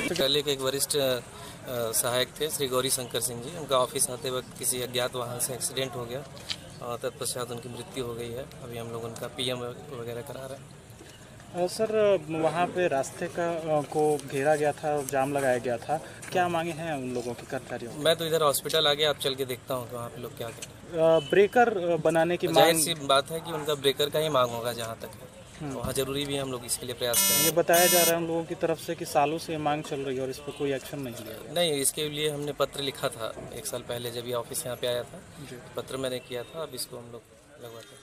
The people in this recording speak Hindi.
पहले के एक वरिष्ठ सहायक थे श्री गौरी शंकर सिंह जी, उनका ऑफिस आते वक्त किसी अज्ञात वाहन से एक्सीडेंट हो गया और तत्पश्चात उनकी मृत्यु हो गई है। अभी हम लोग उनका पीएम वगैरह करा रहे हैं। सर, वहाँ पे रास्ते को घेरा गया था, जाम लगाया गया था, क्या मांगे हैं उन लोगों की, कर्मचारियों? मैं तो इधर हॉस्पिटल आ गया, आप चल के देखता हूँ कि वहाँ पे लोग क्या करें। ब्रेकर बनाने की जाहिर मांग, सी बात है कि उनका ब्रेकर का ही मांग होगा जहाँ तक है, वहाँ जरूरी भी हम लोग इसके लिए प्रयास करें। ये बताया जा रहा है उन लोगों की तरफ से कि सालों से ये मांग चल रही है और इस पर कोई एक्शन नहीं लिया गया। नहीं, इसके लिए हमने पत्र लिखा था 1 साल पहले, जब ये ऑफिस यहाँ पे आया था, पत्र मैंने किया था। अब इसको हम लोग लगवाते हैं।